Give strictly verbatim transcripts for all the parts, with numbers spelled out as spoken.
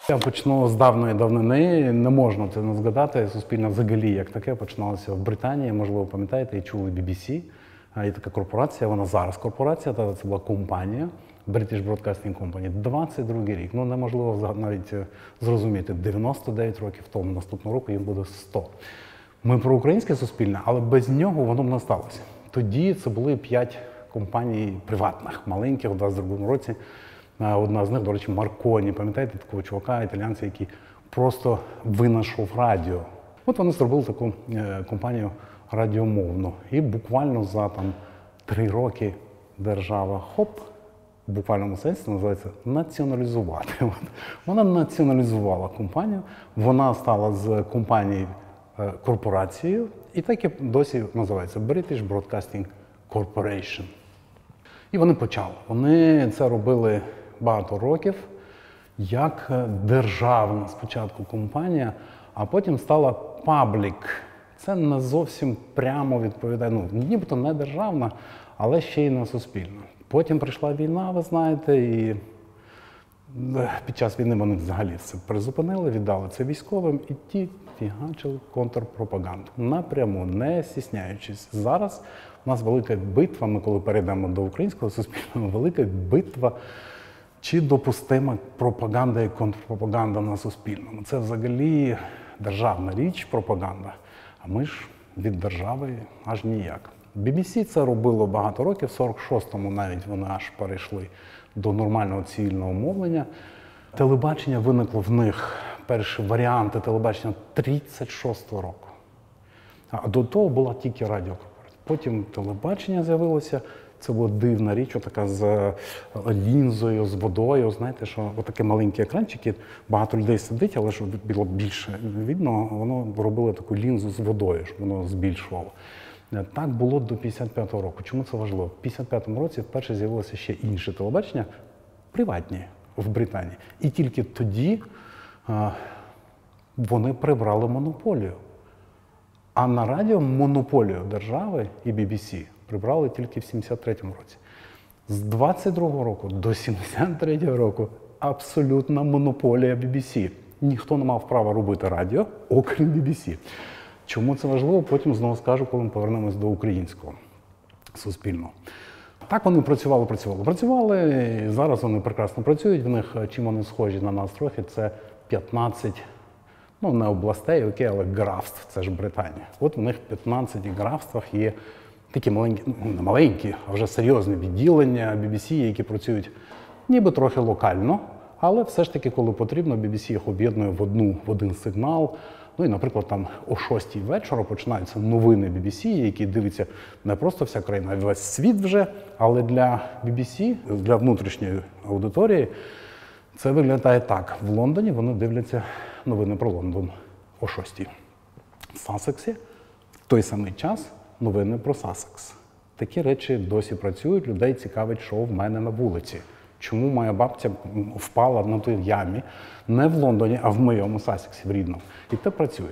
Я почну з давної давнини, не можна це не згадати. Суспільне взагалі як таке починалося в Британії, можливо, пам'ятаєте, і чули бі бі сі. Є така корпорація, вона зараз корпорація, та це була компанія, British Broadcasting Company, двадцять другий рік. Ну, неможливо навіть зрозуміти, дев'яносто дев'ять років тому, наступного року їм буде сто. Ми про українське суспільне, але без нього воно б не сталося. Тоді це були п'ять компаній приватних, маленьких, у двадцять другому році. Одна з них, до речі, Марконі. Пам'ятаєте такого чувака, італійця, який просто винайшов радіо. От вони зробили таку е, компанію радіомовну. І буквально за там три роки держава, хоп, в буквальному сенсі це називається націоналізувати. От. Вона націоналізувала компанію, вона стала з компанії е, корпорацією, і так і досі називається British Broadcasting Corporation. І вони почали. Вони це робили багато років, як державна спочатку компанія, а потім стала паблік. Це не зовсім прямо відповідає, ну, нібито не державна, але ще й не суспільна. Потім прийшла війна, ви знаєте, і під час війни вони взагалі все призупинили, віддали це військовим, і ті фігачили контрпропаганду. Напряму, не стісняючись. Зараз у нас велика битва, ми коли перейдемо до українського суспільного, велика битва, чи допустима пропаганда і контрпропаганда на Суспільному. Це взагалі державна річ, пропаганда, а ми ж від держави аж ніяк. бі бі сі це робило багато років, в сорок шостому навіть вони аж перейшли до нормального цивільного мовлення. Телебачення виникло в них, перші варіанти телебачення тридцять шостого року. А до того була тільки радіокорпорація. Потім телебачення з'явилося. Це була дивна річ, така з лінзою, з водою. Знаєте, що отакі маленькі екранчики, багато людей сидить, але щоб було більше видно, воно робило таку лінзу з водою, щоб воно збільшувало. Так було до п'ятдесят п'ятого року. Чому це важливо? В п'ятдесят п'ятому році вперше з'явилося ще інше телебачення, приватні в Британії. І тільки тоді а, вони прибрали монополію. А на радіо монополію держави і бі бі сі прибрали тільки в сімдесят третьому році. З двадцять другого року до сімдесят третього року абсолютна монополія бі бі сі. Ніхто не мав права робити радіо, окрім бі бі сі. Чому це важливо, потім знову скажу, коли ми повернемось до українського суспільного. Так вони працювали, працювали, працювали, і зараз вони прекрасно працюють. В них, чим вони схожі на нас трохи, це п'ятнадцять, ну не областей, окей, але графств, це ж Британія. От в них в п'ятнадцяти графствах є такі маленькі, ну не маленькі, а вже серйозні відділення бі бі сі, які працюють ніби трохи локально, але все ж таки, коли потрібно, бі бі сі їх об'єднує в одну, в один сигнал. Ну і, наприклад, там о шостій вечора починаються новини бі бі сі, які дивиться не просто вся країна, а весь світ вже, але для бі бі сі, для внутрішньої аудиторії, це виглядає так. В Лондоні вони дивляться новини про Лондон о шостій. В Сассексі в той самий час новини про Сассекс. Такі речі досі працюють, людей цікавить, що в мене на вулиці. Чому моя бабця впала на той ямі не в Лондоні, а в моєму Сассексі, в рідному. І це працює.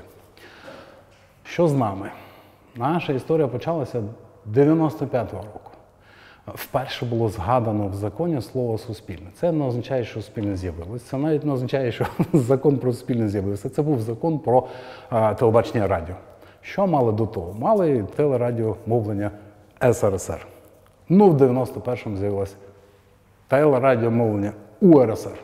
Що з нами? Наша історія почалася дев'яносто п'ятого року. Вперше було згадано в законі слово «суспільне». Це не означає, що суспільне з'явилося. Це навіть не означає, що закон про суспільне з'явився. Це був закон про а, телебачення і радіо. Що мали до того? Мали телерадіомовлення ес ер ес ер. Ну, в дев'яносто першому з'явилося телерадіомовлення у ер ес ер.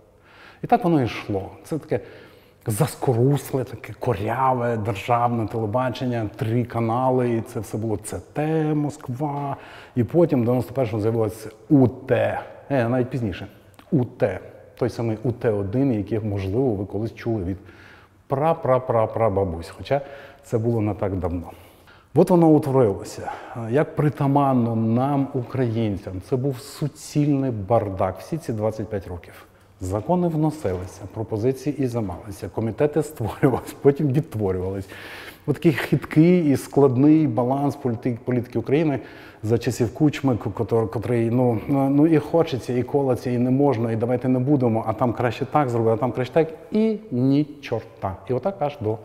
І так воно і йшло. Це таке заскорусле, таке коряве державне телебачення, три канали, і це все було це те, Москва. І потім в дев'яносто першому з'явилося у те, е, навіть пізніше, у те. Той самий у те один, який, можливо, ви колись чули від пра-пра-пра-пра-бабусь, хоча це було не так давно. От воно утворилося. Як притаманно нам, українцям, це був суцільний бардак всі ці двадцять п'ять років. Закони вносилися, пропозиції і замалися, комітети створювалися, потім відтворювалися. Ось такий хиткий і складний баланс політики, політики України за часів Кучми, котрий, ну, ну і хочеться, і колеться, і не можна, і давайте не будемо, а там краще так зробити, а там краще так, і ні чорта. І отак аж до,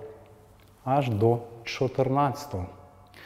аж до чотирнадцятого.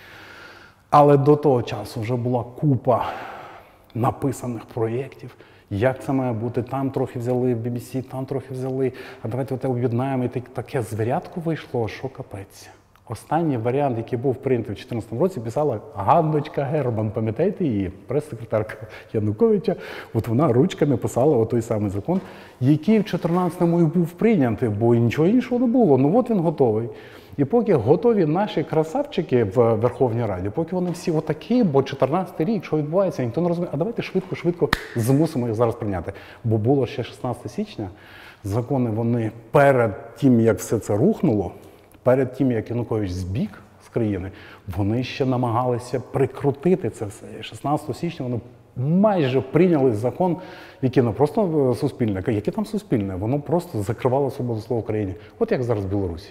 Але до того часу вже була купа написаних проєктів, як це має бути, там трохи взяли в бі бі сі, там трохи взяли, а давайте оте об'єднаємо. І таке звірятко вийшло, що капець. Останній варіант, який був прийнятий в дві тисячі чотирнадцятому році, писала Ганночка Герман, пам'ятаєте її, прес-секретарка Януковича. От вона ручками писала отой самий закон, який в дві тисячі чотирнадцятому і був прийнятий, бо нічого іншого не було. Ну от він готовий. І поки готові наші красавчики в Верховній Раді, поки вони всі отакі, бо чотирнадцятий рік, що відбувається, ніхто не розуміє, а давайте швидко-швидко змусимо їх зараз прийняти. Бо було ще шістнадцятого січня, закони вони перед тим, як все це рухнуло, перед тим, як Янукович збіг з країни, вони ще намагалися прикрутити це все. шістнадцятого січня вони майже прийняли закон, який не просто суспільне, яке там суспільне, воно просто закривало свободу слова в Україні. От як зараз в Білорусі.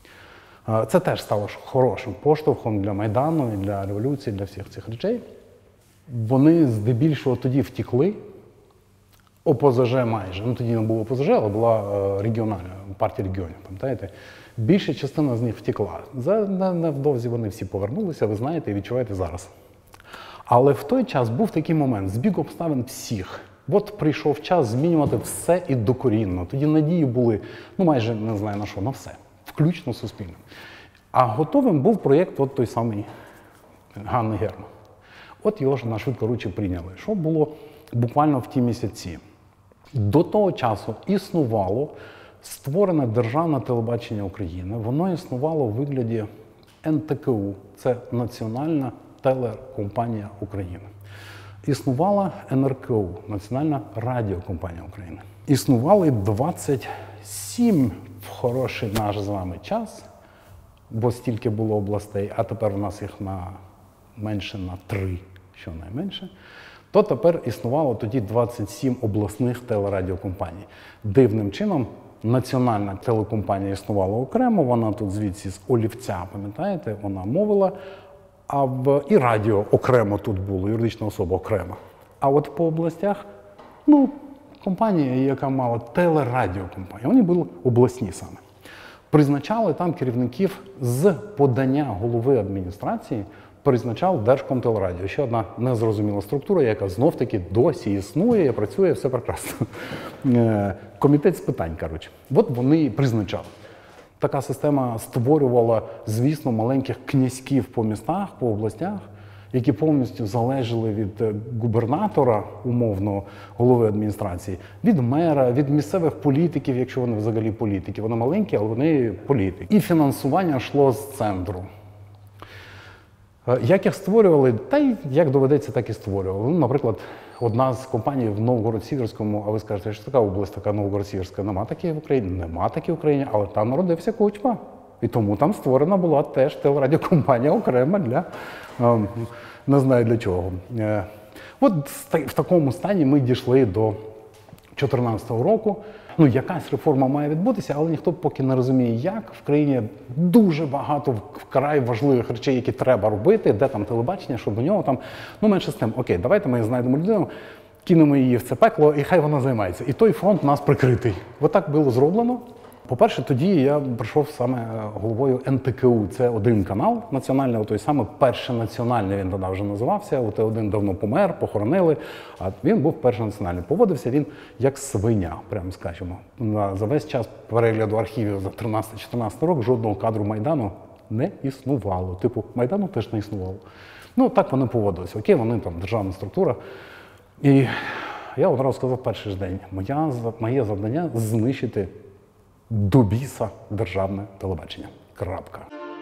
Це теж стало хорошим поштовхом для Майдану, і для революції, для всіх цих речей. Вони здебільшого тоді втекли, О Пе Зе Же майже, ну тоді не було О Пе Зе Же, але була регіональна, партія регіонів, пам'ятаєте? Більша частина з них втекла. За невдовзі вони всі повернулися, ви знаєте, і відчуваєте зараз. Але в той час був такий момент, збіг обставин всіх. От прийшов час змінювати все і докорінно. Тоді надії були, ну майже не знаю на що, на все. Включно суспільним. А готовим був проєкт от той самий Ганни Герман. От його ж на швидкоручі прийняли. Що було буквально в ті місяці? До того часу існувало створене Державне телебачення України. Воно існувало у вигляді Ен Те Ке У. Це Національна телекомпанія України. Існувала Ен Ер Ке У, Національна радіокомпанія України. Існували двадцять сім в хороший наш з вами час, бо стільки було областей, а тепер у нас їх на менше на три, щонайменше, то тепер існувало тоді двадцять сім обласних телерадіокомпаній. Дивним чином, національна телекомпанія існувала окремо, вона тут звідси з олівця, пам'ятаєте, вона мовила, а в і радіо окремо тут було, юридична особа окремо. А от по областях, ну, компанія, яка мала телерадіокомпанію, вони були обласні саме. Призначали там керівників з подання голови адміністрації, призначав Держкомтелерадіо. Ще одна незрозуміла структура, яка знов-таки досі існує, працює, все прекрасно. Комітет з питань, коротше. От вони призначали. Така система створювала, звісно, маленьких князьків по містах, по областях, які повністю залежали від губернатора, умовно, голови адміністрації, від мера, від місцевих політиків, якщо вони взагалі політики. Вони маленькі, але вони політики. І фінансування йшло з центру. Як їх створювали? Та й як доведеться, так і створювали. Ну, наприклад, одна з компаній в Новгород-Сіверському, а ви скажете, що така область, така Новгород-Сіверська, нема такої в Україні? Нема такої в Україні, але там народився Кучма. І тому там створена була теж телерадіокомпанія окрема для, не знаю для чого. От в такому стані ми дійшли до дві тисячі чотирнадцятого року. Ну, якась реформа має відбутися, але ніхто поки не розуміє, як. В країні дуже багато вкрай важливих речей, які треба робити, де там телебачення, щоб до нього там, ну, менше з тим, окей, давайте ми знайдемо людину, кинемо її в це пекло, і хай вона займається. І той фронт у нас прикритий. Отак було зроблено. По-перше, тоді я прийшов саме головою Ен Те Ке У. Це один канал національний, той самий перший національний він тоді вже називався. От один давно помер, похоронили, а він був перший національний. Поводився він як свиня, прямо скажімо. За весь час перегляду архівів за тринадцятий-чотирнадцятий рік жодного кадру Майдану не існувало. Типу, Майдану теж не існувало. Ну, так вони поводилися. Окей, вони там державна структура. І я одразу сказав перший ж день, моя, моє завдання – знищити до біса державне телебачення. Крапка.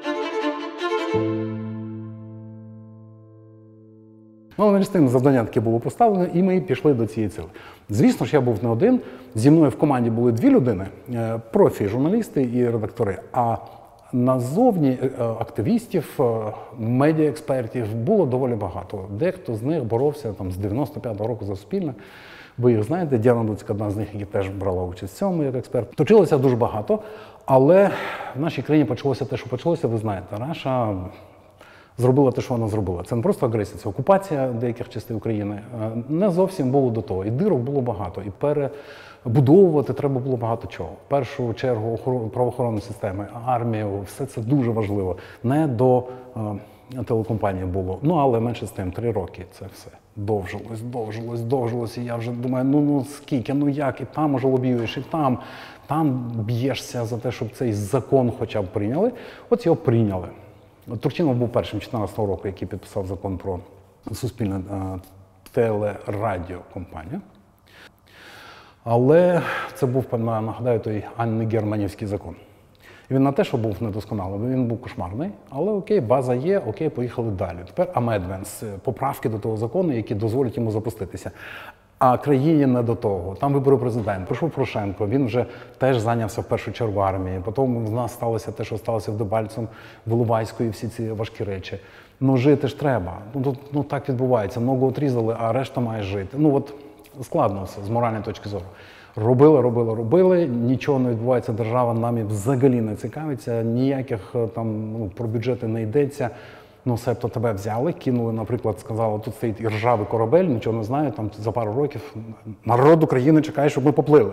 Ну, але з тим завдання таке було поставлено, і ми пішли до цієї цілі. Звісно ж, я був не один. Зі мною в команді були дві людини, профі, журналісти і редактори. А назовні активістів, медіаекспертів було доволі багато. Дехто з них боровся там, з дев'яносто п'ятого року за Суспільне. Ви їх знаєте, Діана Дуцька, одна з них, яка теж брала участь в цьому як експерт. Точилося дуже багато, але в нашій країні почалося те, що почалося, ви знаєте. Раша зробила те, що вона зробила. Це не просто агресія, це окупація деяких частин України. Не зовсім було до того. І дирок було багато, і перебудовувати треба було багато чого. В першу чергу правоохоронної системи, армію, все це дуже важливо. Не до телекомпанії було. Ну, але менше з тим, три роки це все. Довжилось, довжилось, довжилось. І я вже думаю, ну, ну скільки, ну як, і там уже лобіюєш, і там, там б'єшся за те, щоб цей закон хоча б прийняли. От його прийняли. Турчинов був першим чотирнадцятого року, який підписав закон про суспільне телерадіокомпанію. Але це був, нагадаю, той антигерманівський закон. І він на те, що був недосконалий, він був кошмарний, але окей, база є, окей, поїхали далі. Тепер амендментс, поправки до того закону, які дозволять йому запуститися. А країні не до того. Там вибори президента. Прийшов Порошенко, він вже теж зайнявся в першу чергу армією. Потім в нас сталося те, що сталося в Дебальцем, в Іловайську і всі ці важкі речі. Ну жити ж треба. Ну, ну так відбувається. Ногу отрізали, а решта має жити. Ну от складно все з моральної точки зору. Робили, робили, робили, нічого не відбувається, держава нами взагалі не цікавиться, ніяких там ну, про бюджети не йдеться. Ну, себто тебе взяли, кинули, наприклад, сказали, тут стоїть і ржавий корабель, нічого не знаю, там за пару років народ України чекає, щоб ми поплили.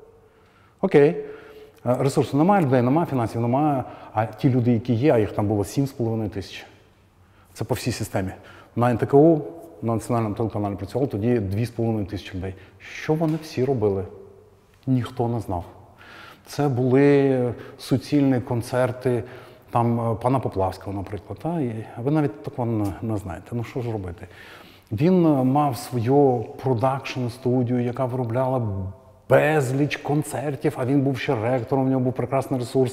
Окей. Ресурсу немає, людей немає, фінансів немає, а ті люди, які є, а їх там було сім з половиною тисяч. Це по всій системі. На ен те ка у, на національному телеканалі працювало тоді дві з половиною тисячі людей. Що вони всі робили? Ніхто не знав. Це були суцільні концерти там пана Поплавського, наприклад. Та? І ви навіть такого не, не знаєте. Ну що ж робити? Він мав свою продакшн-студію, яка виробляла безліч концертів, а він був ще ректором, у нього був прекрасний ресурс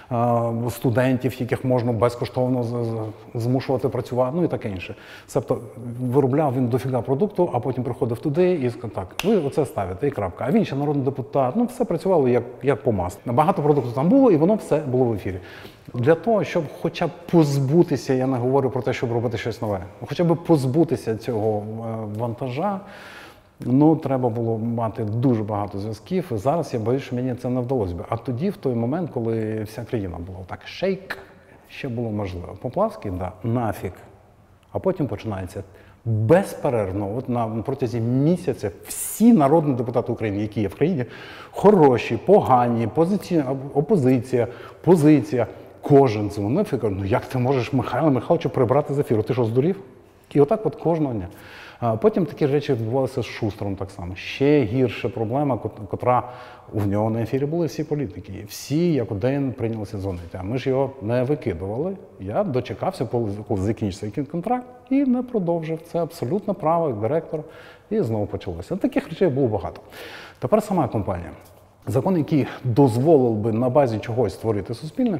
студентів, яких можна безкоштовно змушувати працювати, ну і таке інше. Тобто виробляв він дофіга продукту, а потім приходив туди і сказав, так, ви оце ставите, і крапка. А він ще народний депутат, ну все працювало як, як по маслу. Багато продукту там було, і воно все було в ефірі. Для того, щоб хоча б позбутися, я не говорю про те, щоб робити щось нове, хоча б позбутися цього вантажа, ну, треба було мати дуже багато зв'язків. Зараз я боюсь, що мені це не вдалося би. А тоді, в той момент, коли вся країна була так шейк, ще було можливо. Поплавський, да, нафіг. А потім починається безперервно, от на протязі місяця, всі народні депутати України, які є в країні, хороші, погані, позиція, опозиція, позиція. Кожен дзвонив і каже, ну як ти можеш Михайла Михайловича прибрати з ефіру? Ти що, здурів? І отак от кожного дня. А потім такі речі відбувалися з Шустром так само. Ще гірша проблема, котра у нього на ефірі були всі політики. Всі як один прийнялися дзвонити. А ми ж його не викидували. Я дочекався, коли закінчився контракт і не продовжив. Це абсолютно право як директор. І знову почалося. Таких речей було багато. Тепер сама компанія. Закон, який дозволив би на базі чогось створити суспільне,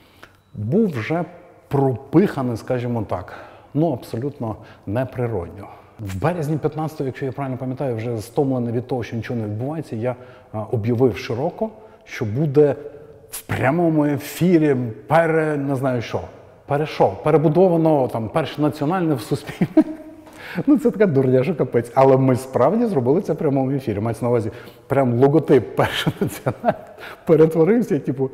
був вже пропиханий, скажімо так, ну абсолютно неприродньо. В березні п'ятнадцятого, якщо я правильно пам'ятаю, вже стомлений від того, що нічого не відбувається, я об'явив широко, що буде в прямому ефірі пере, не знаю що, перешов, перебудовано там перше національне в суспільне. Ну це така дурня, що капець. Але ми справді зробили це в прямому ефірі. Мається на увазі, прям логотип перше національне перетворився, типу,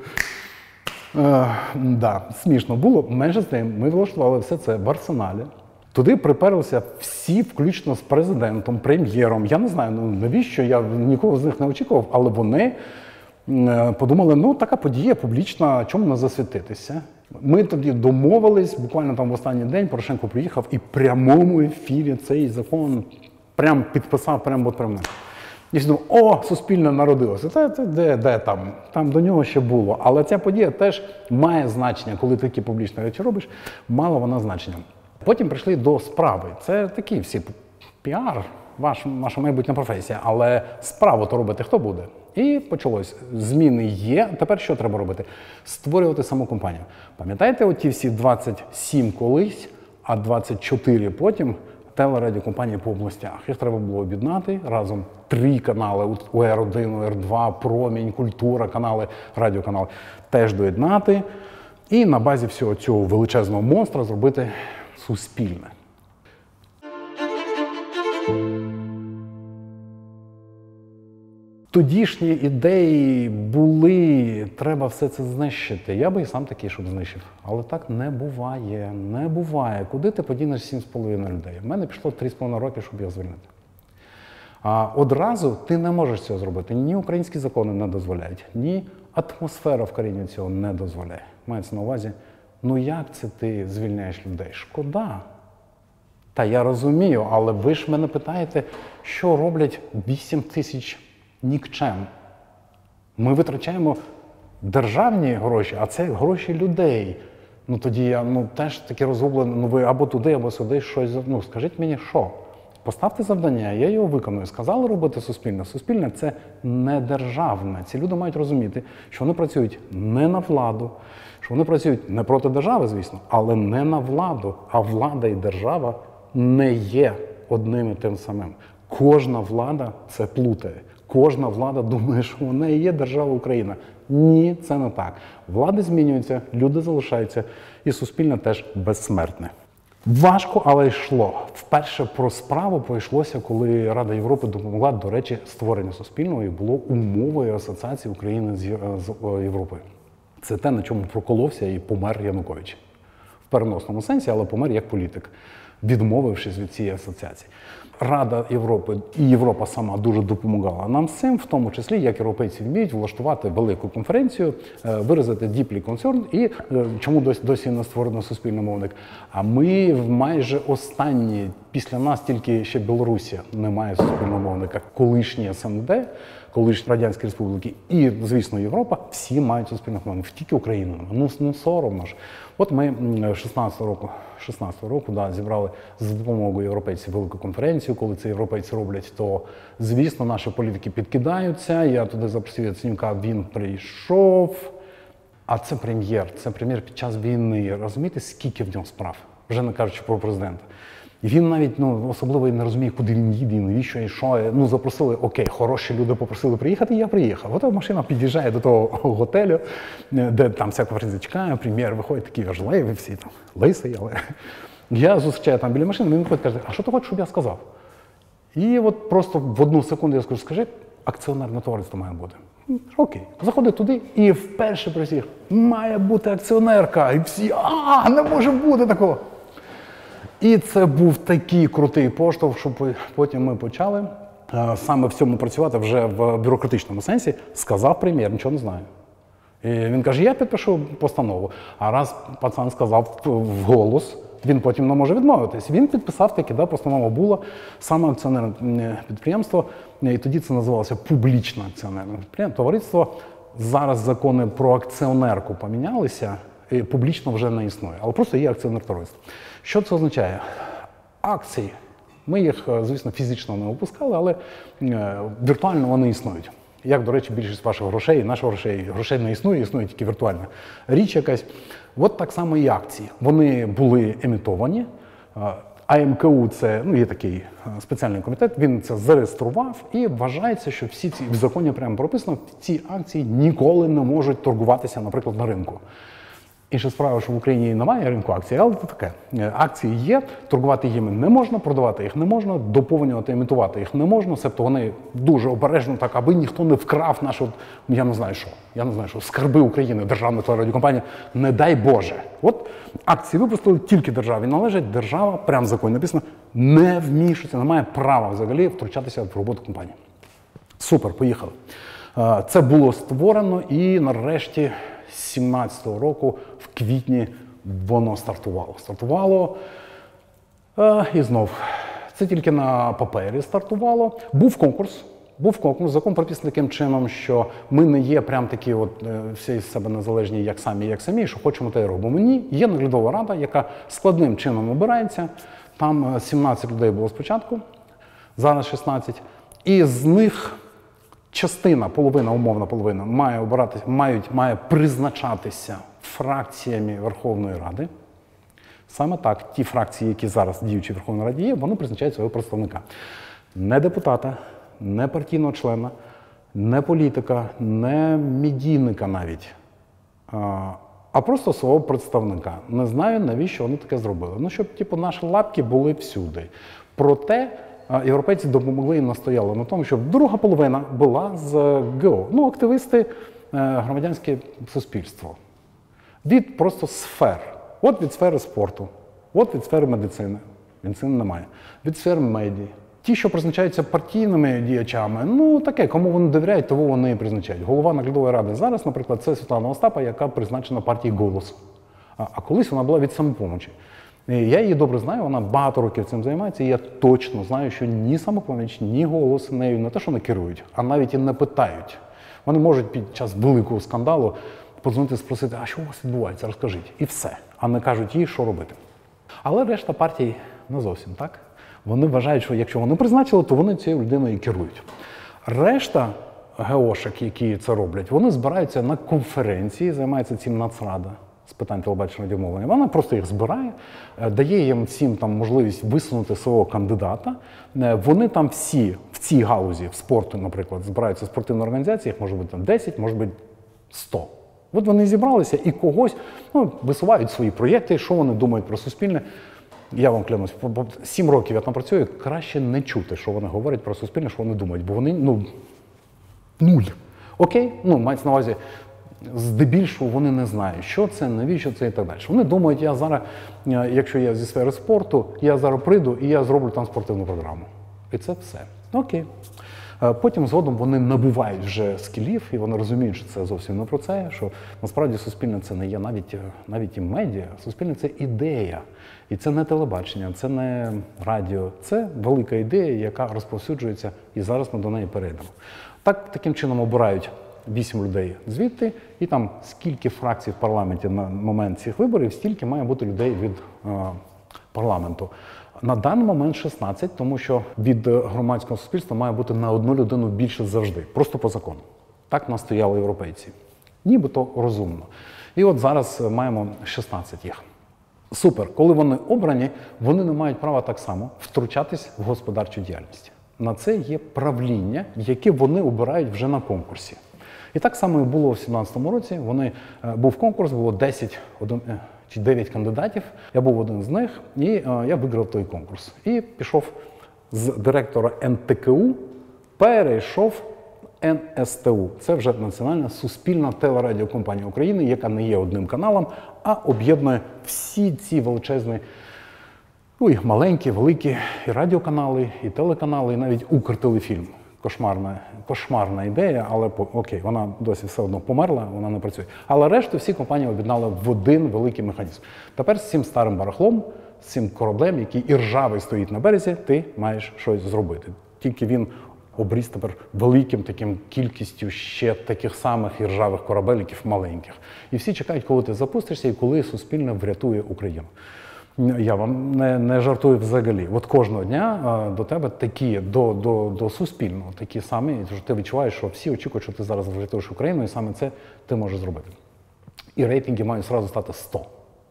е, да, смішно було. Менше з тим, ми влаштували все це в Арсеналі. Туди приперлися всі, включно з президентом, прем'єром. Я не знаю, ну навіщо, я нікого з них не очікував, але вони подумали, ну така подія публічна, чому не засвітитися. Ми тоді домовились, буквально там в останній день Порошенко приїхав і в прямому ефірі цей закон прям підписав, прямо от прямо. Я думав, о, суспільне народилося. Це, це де, де там? Там до нього ще було. Але ця подія теж має значення, коли такі публічні речі робиш, мало вона значення. Потім прийшли до справи. Це такі всі піар, ваш, ваша майбутня професія, але справу то робити хто буде? І почалось. Зміни є, тепер що треба робити? Створювати саму компанію. Пам'ятаєте оті всі двадцять сім колись, а двадцять чотири потім телерадіокомпанії по областях. Їх треба було об'єднати разом три канали, у ер один, у ер два, Промінь, Культура, канали, радіоканали, теж доєднати. І на базі всього цього величезного монстра зробити суспільне. Тодішні ідеї були, треба все це знищити. Я би і сам такий, щоб знищив. Але так не буває, не буває. Куди ти подінеш сім з половиною людей? У мене пішло три з половиною роки, щоб їх звільнити. А одразу ти не можеш цього зробити. Ні українські закони не дозволяють, ні атмосфера в країні цього не дозволяє. Мається на увазі Ну як це ти звільняєш людей? Шкода. Та я розумію, але ви ж мене питаєте, що роблять вісім тисяч нікчем. Ми витрачаємо державні гроші, а це гроші людей. Ну тоді я ну, теж таки розгублений, ну ви або туди, або сюди щось, ну скажіть мені, що? Поставте завдання, я його виконую. Сказали робити суспільне. Суспільне – це не державне. Ці люди мають розуміти, що вони працюють не на владу, що вони працюють не проти держави, звісно, але не на владу. А влада і держава не є одним і тим самим. Кожна влада це плутає. Кожна влада думає, що вона і є держава Україна. Ні, це не так. Влади змінюються, люди залишаються, і суспільне теж безсмертне. Важко, але йшло. Вперше про справу пойшлося, коли Рада Європи допомогла, до речі, створення Суспільного і було умовою асоціації України з Європою. Це те, на чому проколовся і помер Янукович. В переносному сенсі, але помер як політик, відмовившись від цієї асоціації. Рада Європи і Європа сама дуже допомагала нам з цим, в тому числі, як європейці вміють влаштувати велику конференцію, виразити deeply concerned і чому досі, досі не створено суспільний мовник. А ми майже останні, після нас тільки ще Білорусі не має суспільного мовника. Колишні ес ен де, колишні Радянські Республіки і, звісно, Європа, всі мають суспільний мовник. Тільки Україна. Ну, ну соромно ж. От ми шістнадцятого року, шістнадцятого року да, зібрали з допомогою європейців велику конференцію. Коли це європейці роблять, то, звісно, наші політики підкидаються. Я туди запросив Яценюка, він прийшов. А це прем'єр, це прем'єр під час війни. Розумієте, скільки в нього справ? Вже не кажучи про президента. І він навіть ну, особливо і не розуміє, куди він їде, навіщо і що. Ну, запросили, окей, хороші люди попросили приїхати, і я приїхав. От машина під'їжджає до того готелю, де там вся конференція чекає, прем'єр виходить, такий важливий, всі там, лисий, але... Я зустрічаю там біля машини, він виходить, каже, а що ти хочеш, щоб я сказав? І от просто в одну секунду я скажу, скажи, акціонерне товариство має бути. Окей, заходить туди і вперше при всіх має бути акціонерка. І всі, а, не може бути такого. І це був такий крутий поштовх, що потім ми почали саме в цьому працювати вже в бюрократичному сенсі. Сказав прем'єр, нічого не знаю. І він каже, я підпишу постанову. А раз пацан сказав вголос, він потім не може відмовитись. Він підписав таки, да, постанова була, саме акціонерне підприємство, і тоді це називалося публічне акціонерне підприємство. Товариство, зараз закони про акціонерку помінялися, і публічно вже не існує, але просто є акціонерне товариство. Що це означає? Акції. Ми їх, звісно, фізично не випускали, але віртуально вони існують. Як, до речі, більшість ваших грошей, наших грошей, грошей не існує, існує тільки віртуальна річ якась. От так само і акції. Вони були емітовані. А ем ка у – це, ну, є такий спеціальний комітет, він це зареєстрував і вважається, що всі ці, в законі прямо прописано, ці акції ніколи не можуть торгуватися, наприклад, на ринку. Інша справа, що в Україні немає ринку акцій, але це таке. Акції є, торгувати їми не можна, продавати їх не можна, доповнювати, імітувати їх не можна, себто вони дуже обережно так, аби ніхто не вкрав нашу, я не знаю що, я не знаю що, скарби України, державна телерадіокомпанія, не дай Боже. От акції випустили, тільки державі належать, держава, прямо в законі написано, не вмішується, не має права взагалі втручатися в роботу компанії. Супер, поїхали. Це було створено і нарешті з сімнадцятого року в квітні воно стартувало. Стартувало е, і знов. Це тільки на папері стартувало. Був конкурс. Був конкурс. Закон прописаний таким чином, що ми не є прям такі от е, всі з себе незалежні, як самі, як самі, що хочемо, те й робимо. Ні, є наглядова рада, яка складним чином обирається. Там сімнадцять людей було спочатку, зараз шістнадцять. І з них частина, половина, умовна половина, має обиратися, мають, має призначатися фракціями Верховної Ради. Саме так, ті фракції, які зараз діючі в Верховній Раді є, вони призначають свого представника. Не депутата, не партійного члена, не політика, не медійника навіть, а просто свого представника. Не знаю, навіщо вони таке зробили. Ну, щоб типу, наші лапки були всюди. Проте європейці допомогли і настояли на тому, щоб друга половина була з ге о. Ну, активісти, громадянське суспільство. Від просто сфер. От від сфери спорту, от від сфери медицини. Медицини немає. Від сфери медіа. Ті, що призначаються партійними діячами, ну таке, кому вони довіряють, того вони і призначають. Голова наглядової ради зараз, наприклад, це Світлана Остапа, яка призначена партією «Голос». А, а колись вона була від «Самопомочі». Я її добре знаю, вона багато років цим займається, і я точно знаю, що ні «Самопоміч», ні «Голос» нею не те, що не керують, а навіть і не питають. Вони можуть під час великого скандалу подзвонити і спросити, а що у вас відбувається, розкажіть. І все. А не кажуть їй, що робити. Але решта партій не зовсім так. Вони вважають, що якщо вони призначили, то вони цією людиною і керують. Решта геошек, які це роблять, вони збираються на конференції, займається цим Нацрада з питань телебачення і радіомовлення. Вона просто їх збирає, дає їм всім там можливість висунути свого кандидата. Вони там всі в цій галузі, в спорту, наприклад, збираються спортивні організації, їх може бути там десять, може бути сто. От вони зібралися і когось ну, висувають свої проєкти, що вони думають про суспільне. Я вам клянусь, сім років я там працюю, краще не чути, що вони говорять про суспільне, що вони думають, бо вони, ну, нуль. Окей? Ну, мається на увазі, здебільшого вони не знають, що це, навіщо це і так далі. Вони думають, я зараз, якщо я зі сфери спорту, я зараз прийду і я зроблю там спортивну програму. І це все. Окей. Потім згодом вони набувають вже скілів, і вони розуміють, що це зовсім не про це, що насправді суспільне це не є навіть, навіть і медіа, суспільне це ідея. І це не телебачення, це не радіо, це велика ідея, яка розповсюджується, і зараз ми до неї перейдемо. Так, таким чином обирають вісім людей звідти, і там скільки фракцій в парламенті на момент цих виборів, стільки має бути людей від е, парламенту. На даний момент шістнадцять, тому що від громадського суспільства має бути на одну людину більше завжди, просто по закону. Так настояли європейці. Нібито розумно. І от зараз маємо шістнадцять їх. Супер. Коли вони обрані, вони не мають права так само втручатись в господарчу діяльність. На це є правління, яке вони обирають вже на конкурсі. І так само і було в сімнадцятому році. Вони, був конкурс, було десять чи дев'ять кандидатів. Я був один з них, і я виграв той конкурс. І пішов з директора ен те ке у, перейшов ен ес те у. Це вже Національна суспільна телерадіокомпанія України, яка не є одним каналом, а об'єднує всі ці величезні, ну, і маленькі, великі і радіоканали, і телеканали, і навіть Укртелефільм. Кошмарна, кошмарна ідея, але окей, вона досі все одно померла, вона не працює. Але решту всі компанії об'єднали в один великий механізм. Тепер з цим старим барахлом, з цим кораблем, який і ржавий стоїть на березі, ти маєш щось зробити. Тільки він обріз тепер великим таким кількістю ще таких самих і ржавих корабельків маленьких. І всі чекають, коли ти запустишся і коли суспільне врятує Україну. Я вам не, не жартую взагалі. От кожного дня а, до тебе такі, до, до, до суспільного, такі самі, що ти відчуваєш, що всі очікують, що ти зараз врятуєш Україну, і саме це ти можеш зробити. І рейтинги мають одразу стати сто.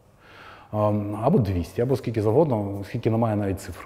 А, або двісті, або скільки завгодно, скільки немає навіть цифр.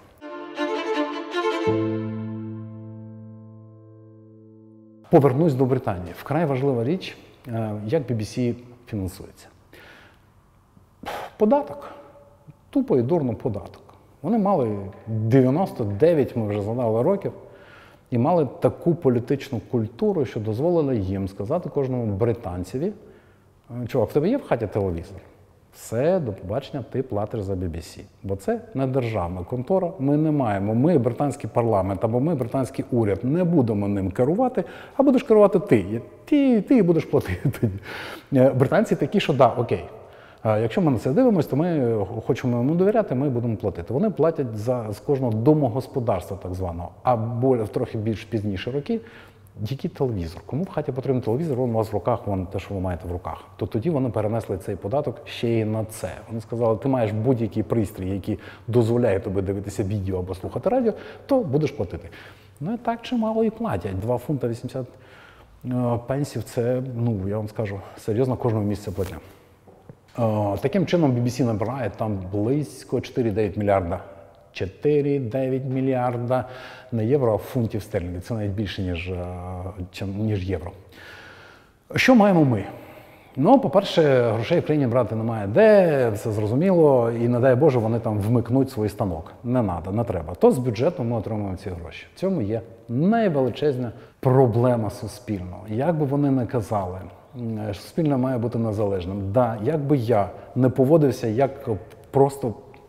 Повернусь до Британії. Вкрай важлива річ, як бі бі сі фінансується. Податок. Тупо і дурно податок. Вони мали дев'яносто дев'ять, ми вже згадали, років, і мали таку політичну культуру, що дозволила їм сказати кожному британцеві: чувак, в тебе є в хаті телевізор? Все, до побачення, ти платиш за бі бі сі. Бо це не державна контора, ми не маємо. Ми, британський парламент, або ми, британський уряд, не будемо ним керувати, а будеш керувати ти. Ти, ти будеш платити. Британці такі, що да, окей. Якщо ми на це дивимося, то ми хочемо йому довіряти, ми будемо платити. Вони платять за, з кожного домогосподарства, так званого, або трохи більш пізніші роки, який телевізор. Кому в хаті потрібен телевізор, він у вас в руках, вон те, що ви маєте в руках. То тоді вони перенесли цей податок ще й на це. Вони сказали, ти маєш будь-який пристрій, який дозволяє тобі дивитися відео або слухати радіо, то будеш платити. Ну і так чимало і платять. два фунта вісімдесят пенсів – це, ну, я вам скажу, серйозно кожного місяця платня. Таким чином бі бі сі набирає там близько чотири цілих дев'ять мільярда. чотири цілих дев'ять мільярда не євро, а фунтів стерлінгів. Це навіть більше, ніж, ніж євро. Що маємо ми? Ну, по-перше, грошей в країні брати немає де, все зрозуміло, і не дай Боже, вони там вмикнуть свій станок. Не треба, не треба. То з бюджету ми отримуємо ці гроші. В цьому є найвеличезна проблема суспільного. Як би вони не казали, суспільне має бути незалежним. Да, як би я не поводився як просто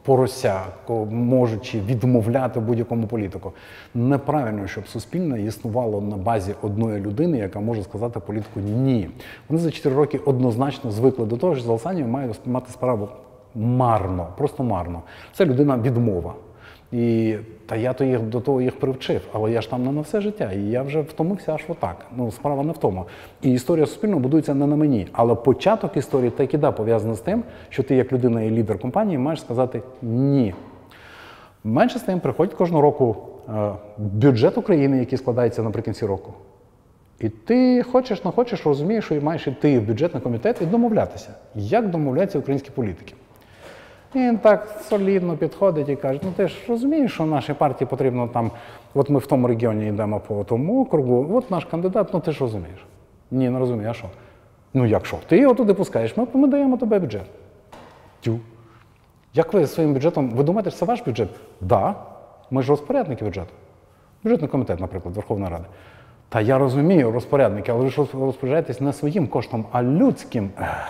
порося, можучи відмовляти будь-якому політику. Неправильно, щоб суспільне існувало на базі одної людини, яка може сказати політику «ні». Вони за чотири роки однозначно звикли до того, що з Алсанією має мати справу марно, просто марно. Це людина відмова. І, та я то їх, до того їх привчив, але я ж там не на все життя, і я вже втомився аж отак. Ну, справа не в тому. І історія суспільного будується не на мені, але початок історії так і да пов'язаний з тим, що ти як людина і лідер компанії маєш сказати «ні». Менше з тим, приходить кожного року е, бюджет України, який складається наприкінці року. І ти хочеш, не хочеш, розумієш, що маєш йти в бюджетний комітет і домовлятися. Як домовляються українські політики? І він так солідно підходить і каже, ну ти ж розумієш, що нашій партії потрібно там, от ми в тому регіоні йдемо по тому округу, от наш кандидат, ну ти ж розумієш. Ні, не розумію, а що? Ну як що? Ти його туди пускаєш, ми, ми даємо тобі бюджет. Тю. Як ви своїм бюджетом, ви думаєте, що це ваш бюджет? Так, да. Ми ж розпорядники бюджету. Бюджетний комітет, наприклад, Верховної Ради. Та я розумію, розпорядники, але ви ж розпоряджаєтесь не своїм коштом, а людським.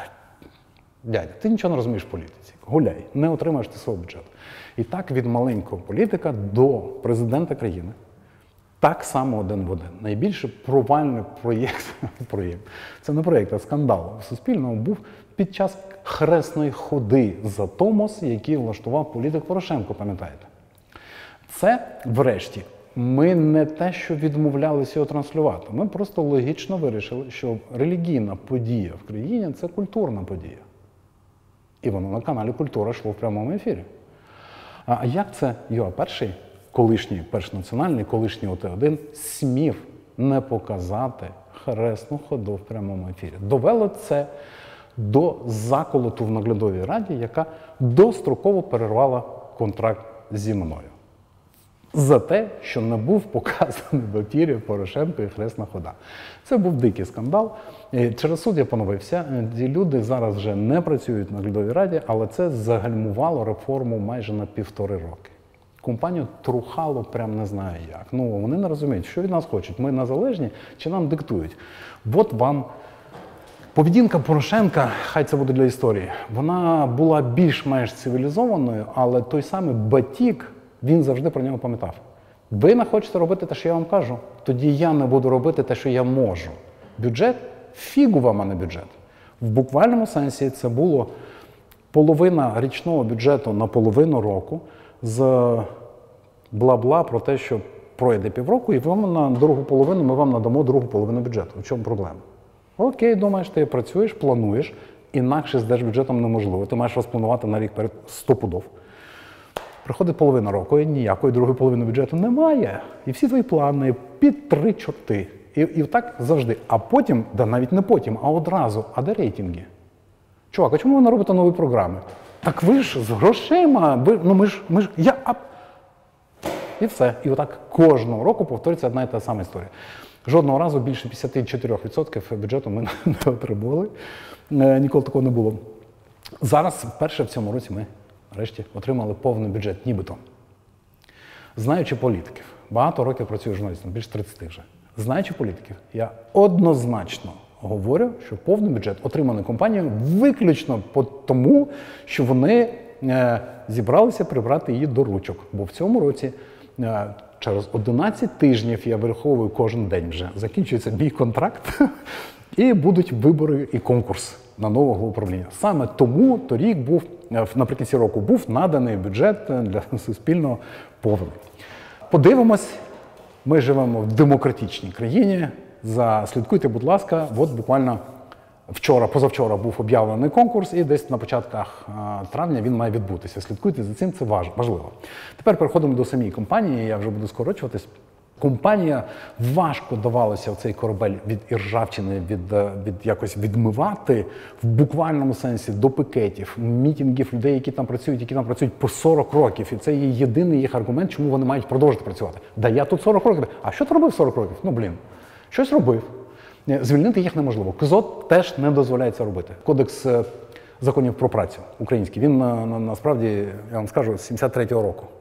Дядя, ти нічого не розумієш в політиці. Гуляй, не отримаєш ти свого бюджету. І так від маленького політика до президента країни. Так само один в один. Найбільше провальний проєкт, проєкт, це не проєкт, а скандал в Суспільному був під час хресної ходи за Томос, який влаштував політик Порошенко, пам'ятаєте? Це, врешті, ми не те, що відмовлялися його транслювати. Ми просто логічно вирішили, що релігійна подія в країні – це культурна подія. І воно на каналі «Культура» йшло в прямому ефірі. А як це ЮА Перший, колишній Перший національний, колишній О Т один, смів не показати хресну ходу в прямому ефірі? Довело це до заколоту в наглядовій раді, яка достроково перервала контракт зі мною. За те, що не був показаний в ефірі Порошенко і хресна хода. Це був дикий скандал. Через суд я поновився. Ці люди зараз вже не працюють в наглядовій раді, але це загальмувало реформу майже на півтори роки. Компанію трухало прям не знаю як. Ну, вони не розуміють, що від нас хочуть. Ми незалежні чи нам диктують. От вам поведінка Порошенка, хай це буде для історії, вона була більш-менш цивілізованою, але той самий Батік, він завжди про нього пам'ятав. Ви не хочете робити те, що я вам кажу, тоді я не буду робити те, що я можу. Бюджет? Фігу вам, а не бюджет. В буквальному сенсі це було половина річного бюджету на половину року з бла-бла про те, що пройде півроку, і вам на другу половину ми вам надамо другу половину бюджету. В чому проблема? Окей, думаєш, ти працюєш, плануєш, інакше з держбюджетом неможливо. Ти маєш розпланувати на рік перед сто пудов. Приходить половина року, і ніякої другої половини бюджету немає. І всі твої плани під три чорти. І, і так завжди. А потім, да навіть не потім, а одразу, а де рейтинги? Чувак, а чому ви не робите нові програми? Так ви ж з грошима, ви, ну ми ж, ми ж, я, а... І все. І отак кожного року повторюється одна і та сама історія. Жодного разу більше п'ятдесят чотири відсотки бюджету ми не отримували. Ніколи такого не було. Зараз, вперше в цьому році ми, нарешті, отримали повний бюджет, нібито. Знаючи політиків, багато років працюю журналістом, більше тридцяти вже. Знаючи політиків, я однозначно говорю, що повний бюджет отриманий компанією виключно по тому, що вони е, зібралися прибрати її до ручок. Бо в цьому році е, через одинадцять тижнів, я вираховую кожен день вже, закінчується мій контракт, і будуть вибори і конкурс на нового голову управління. Саме тому торік був, наприкінці року був наданий бюджет для Суспільного повний. Подивимось, ми живемо в демократичній країні. Заслідкуйте, будь ласка, от буквально вчора, позавчора був об'явлений конкурс, і десь на початках травня він має відбутися. Слідкуйте за цим, це важливо. Тепер переходимо до самої компанії, я вже буду скорочуватись. Компанія важко давалося в цей корабель від іржавчини, від, від якось відмивати в буквальному сенсі до пікетів, мітингів людей, які там працюють, які там працюють по сорок років. І це є єдиний їх аргумент, чому вони мають продовжити працювати. Да я тут сорок років. А що ти робив сорок років? Ну, блін, щось робив. Звільнити їх неможливо. КЗОТ теж не дозволяє це робити. Кодекс законів про працю український, він на, на, насправді, я вам скажу, з сімдесят третього року.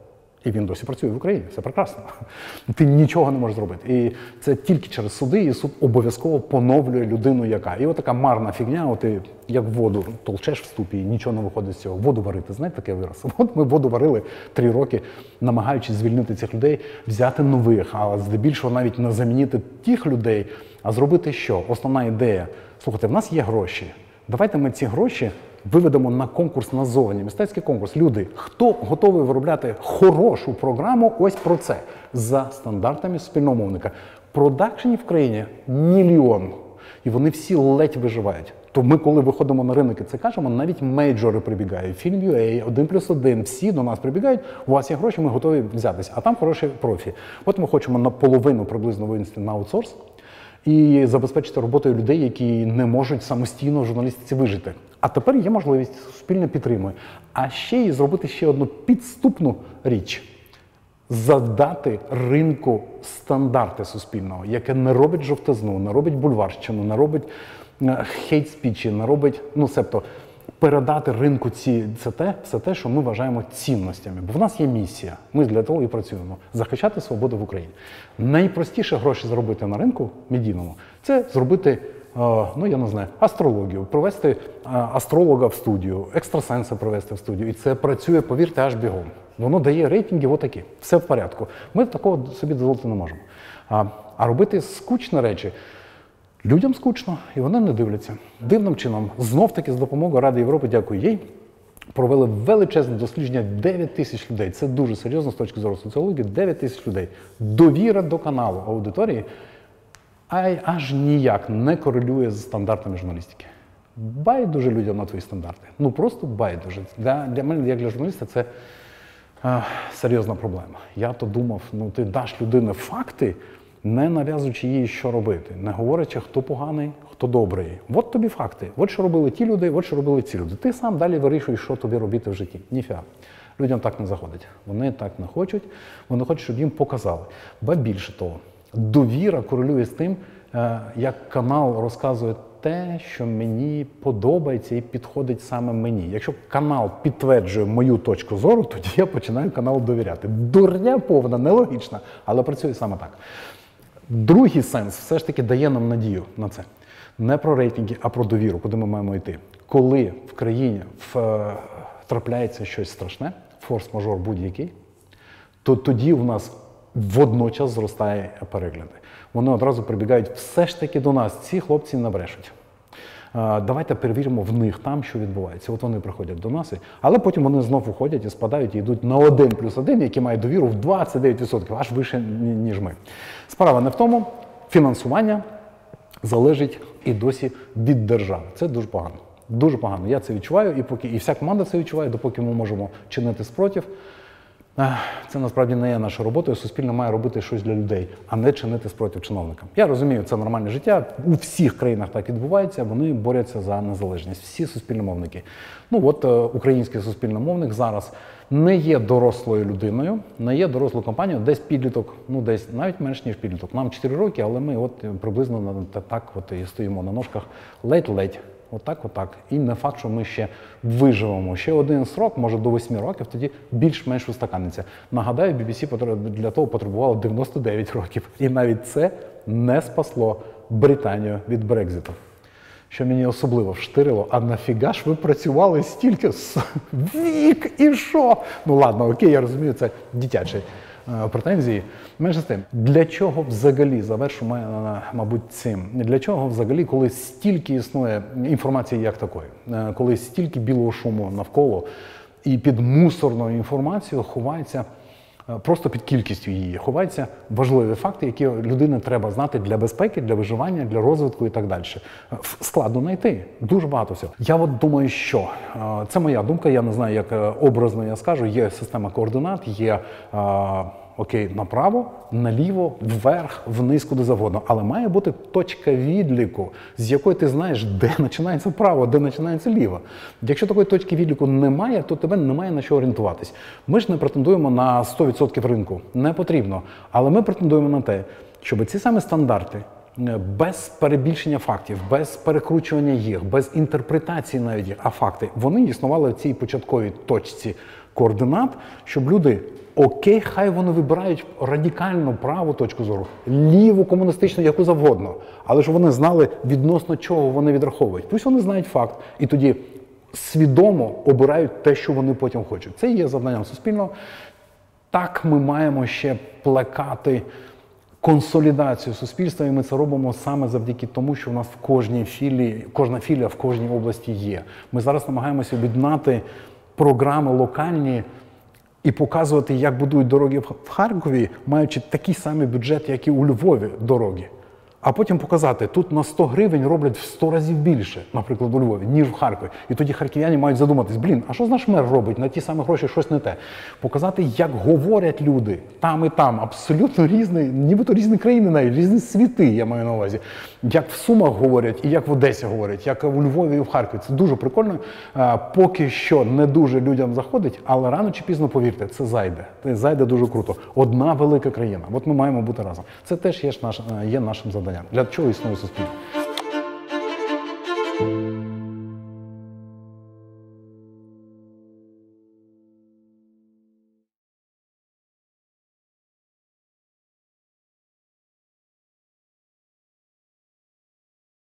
І він досі працює в Україні, все прекрасно. Ти нічого не можеш зробити. І це тільки через суди, і суд обов'язково поновлює людину, яка. І от така марна фігня, от ти як воду толчеш в ступі, і нічого не виходить з цього. Воду варити, знаєте, таке вираз? От ми воду варили три роки, намагаючись звільнити цих людей, взяти нових, а здебільшого навіть не замінити тих людей, а зробити що? Основна ідея. Слухайте, в нас є гроші. Давайте ми ці гроші виведемо на конкурс назовні, мистецький конкурс. Люди, хто готовий виробляти хорошу програму ось про це, за стандартами суспільного мовника. Продакшенів в країні мільйон, і вони всі ледь виживають. То ми, коли виходимо на ринок і це кажемо, навіть мейджори прибігають, Film.ua, один плюс один, всі до нас прибігають, у вас є гроші, ми готові взятися, а там хороші профі. От ми хочемо наполовину приблизно винести на аутсорс і забезпечити роботою людей, які не можуть самостійно в журналістиці вижити. А тепер є можливість, суспільне підтримує. А ще й зробити ще одну підступну річ. Задати ринку стандарти суспільного, яке не робить жовтизну, не робить бульварщину, не робить хейт-спічі, не робить, ну, себто, передати ринку ці, це те, все те, що ми вважаємо цінностями. Бо в нас є місія, ми для того і працюємо – захищати свободу в Україні. Найпростіше гроші заробити на ринку медійному – це зробити, ну я не знаю, астрологію, провести астролога в студію, екстрасенса провести в студію. І це працює, повірте, аж бігом. Воно дає рейтинги отакі, все в порядку. Ми такого собі дозволити не можемо. А, а робити скучні речі – людям скучно, і вони не дивляться. Дивним чином, знов-таки з допомогою Ради Європи, дякую їй, провели величезне дослідження дев'ять тисяч людей. Це дуже серйозно з точки зору соціології, дев'ять тисяч людей. Довіра до каналу аудиторії аж ніяк не корелює з стандартами журналістики. Байдуже людям на твої стандарти. Ну просто байдуже. Для, для мене, як для журналіста, це а, серйозна проблема. Я то думав, ну ти даш людині факти, не нав'язуючи їй, що робити, не говорячи, хто поганий, хто добрий. От тобі факти. От що робили ті люди, от що робили ці люди. Ти сам далі вирішуєш, що тобі робити в житті. Ніфіга. Людям так не заходить. Вони так не хочуть, вони хочуть, щоб їм показали. Ба більше того, довіра корелює з тим, як канал розказує те, що мені подобається і підходить саме мені. Якщо канал підтверджує мою точку зору, тоді я починаю каналу довіряти. Дурня повна, нелогічна, але працює саме так. Другий сенс все ж таки дає нам надію на це. Не про рейтинги, а про довіру, куди ми маємо йти. Коли в країні в, трапляється щось страшне, форс-мажор будь-який, то тоді у нас водночас зростає перегляди. Вони одразу прибігають все ж таки до нас. Ці хлопці не брешуть. Давайте перевіримо в них там, що відбувається. От вони приходять до нас, але потім вони знову уходять і спадають і йдуть на один плюс один, який має довіру в двадцять дев'ять відсотків, аж вище, ніж ми. Справа не в тому, фінансування залежить і досі від держави. Це дуже погано. Дуже погано. Я це відчуваю, і поки і вся команда це відчуває, допоки ми можемо чинити спротив. Це насправді не є нашою роботою. Суспільне має робити щось для людей, а не чинити спротив чиновникам. Я розумію, це нормальне життя. У всіх країнах так відбувається, вони борються за незалежність. Всі суспільномовники. Ну от український суспільномовник зараз не є дорослою людиною, не є дорослою компанією, десь підліток, ну десь навіть менш ніж підліток. Нам чотири роки, але ми от приблизно так от і стоїмо на ножках ледь-ледь. Отак, отак. І не факт, що ми ще виживемо. Ще один срок, може до восьми років, тоді більш-менш устаканиться. Нагадаю, бі бі сі для того потребувало дев'яносто дев'ять років. І навіть це не спасло Британію від Брекзиту. Що мені особливо вштирило, а нафіга ж ви працювали стільки? Вік і що? Ну ладно, окей, я розумію, це дитячі претензії. Менше з тим, для чого взагалі, завершу, мабуть, цим, для чого взагалі, коли стільки існує інформації як такої, коли стільки білого шуму навколо і під мусорною інформацією ховається, просто під кількістю її, ховаються важливі факти, які людині треба знати для безпеки, для виживання, для розвитку і так далі. Складно знайти. Дуже багато всього. Я от думаю, що це моя думка, я не знаю, як образно я скажу, є система координат, є окей, направо, наліво, вверх, вниз, куди завгодно. Але має бути точка відліку, з якої ти знаєш, де починається право, де починається ліво. Якщо такої точки відліку немає, то тебе немає на що орієнтуватись. Ми ж не претендуємо на сто відсотків ринку. Не потрібно. Але ми претендуємо на те, щоб ці самі стандарти, без перебільшення фактів, без перекручування їх, без інтерпретації навіть їх, а факти, вони існували в цій початковій точці координат, щоб люди Окей, хай вони вибирають радикальну праву точку зору, ліву, комуністичну, яку завгодно. Але ж вони знали, відносно чого вони відраховують. Пусть вони знають факт. І тоді свідомо обирають те, що вони потім хочуть. Це є завданням суспільного. Так ми маємо ще плекати консолідацію суспільства, і ми це робимо саме завдяки тому, що в нас в кожній філії, кожна філія в кожній області є. Ми зараз намагаємося об'єднати програми локальні і показувати, як будують дороги в Харкові, маючи такий самий бюджет, як і у Львові дороги. А потім показати, тут на сто гривень роблять в сто разів більше, наприклад, у Львові, ніж в Харкові. І тоді харків'яни мають задуматись, блін, а що наш мер робить? На ті самі гроші щось не те. Показати, як говорять люди там і там, абсолютно різні, нібито різні країни навіть, різні світи, я маю на увазі. Як в Сумах говорять і як в Одесі говорять, як у Львові і в Харкові. Це дуже прикольно. Поки що не дуже людям заходить, але рано чи пізно, повірте, це зайде. Це зайде дуже круто. Одна велика країна. От ми маємо бути разом. Це теж є, наш, є нашим завданням. Для чого існує суспільство?